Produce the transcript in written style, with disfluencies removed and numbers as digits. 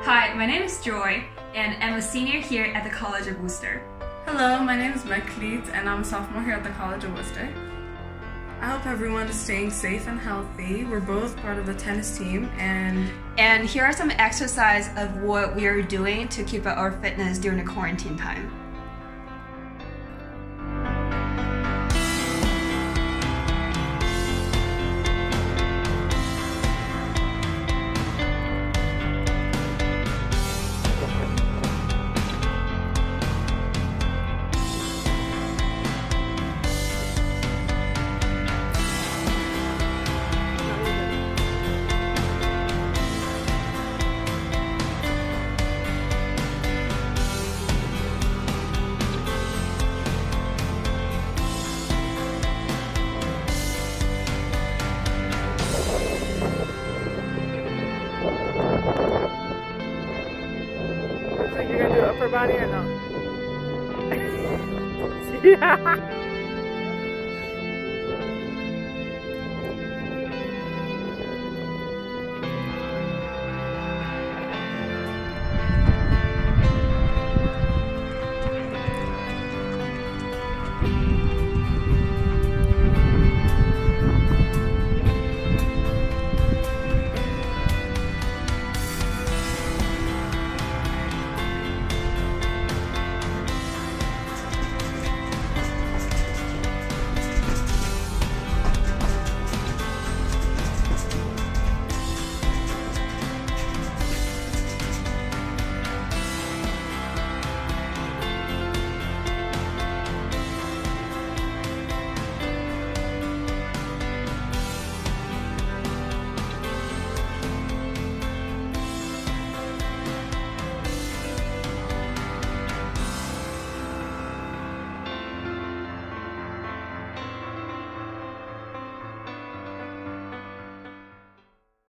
Hi, my name is Joy, and I'm a senior here at the College of Wooster. Hello, my name is Meklit, and I'm a sophomore here at the College of Wooster. I hope everyone is staying safe and healthy. We're both part of the tennis team, And here are some exercises of what we are doing to keep up our fitness during the quarantine time. You're gonna do upper body or no? Yeah.